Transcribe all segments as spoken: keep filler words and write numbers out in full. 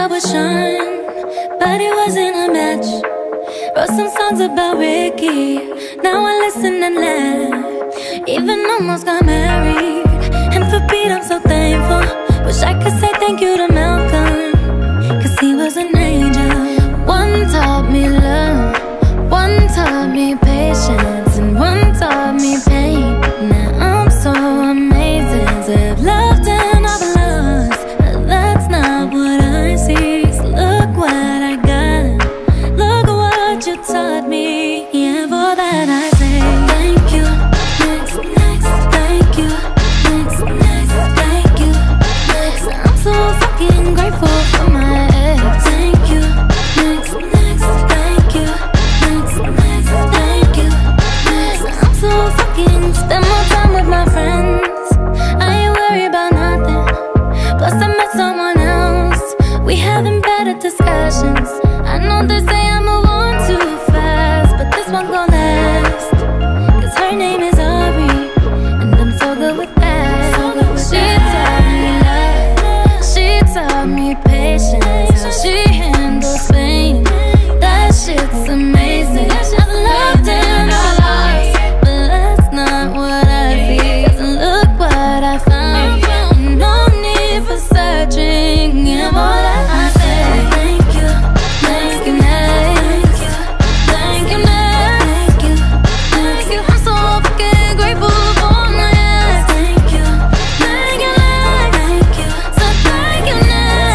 I would shine, but it wasn't a match. Wrote some songs about Ricky, now I listen and laugh. Even almost got married, and for Pete I'm so thankful. Wish I could say thank you to Malcolm, cause he was an angel. One taught me love, one taught me patience, and one taught me pain. Now I'm so amazing to have loved and I've lost, but that's not what I see. So look what I got, look what you taught me. Yeah, for that I say thank you, next, next, thank you, next, next, thank you, next. I'm so fucking grateful for my ex. Thank you, next, next, thank you, next, next, thank you, next. I'm so fucking spend more time with my friends. I ain't worried about nothing. Plus I met someone else. We having better discussions. I know they say I move on too fast, but this one gon' last. Cause her name is Ari, and I'm so good with that. So good with she taught me love, she taught me patience, how she handles pain. That shit's amazing. I've loved and I've lost, but that's not what I see. Cause look what I found, no need for searching. And all that I say, thank you, thank you, next, thank you, next, thank you, thank you. I'm so fucking grateful for my ex. Thank you, thank you, next, thank you, so thank you,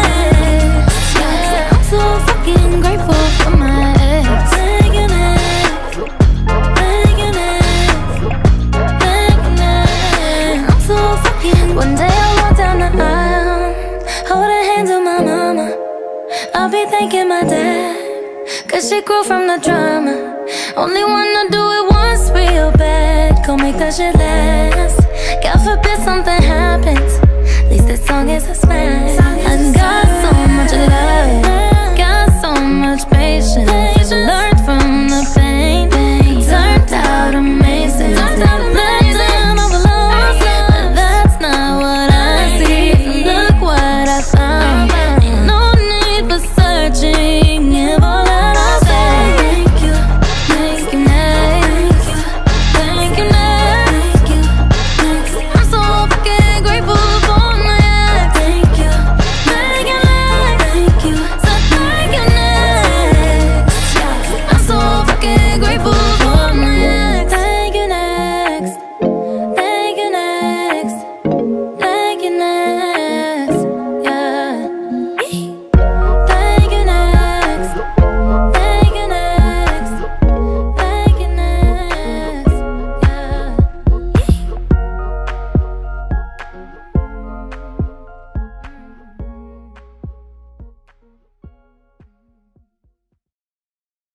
next. Yeah, I'm so fucking grateful for my ex. Thank you, next, thank you, next, thank you, next. I'm so fucking. One day I walk down the aisle, holding hands with my mama. I'll be thanking my dad, cause she grew from the drama. Only wanna do it once real bad, gon' make that shit last. God forbid something happens, at least this song is a smash. I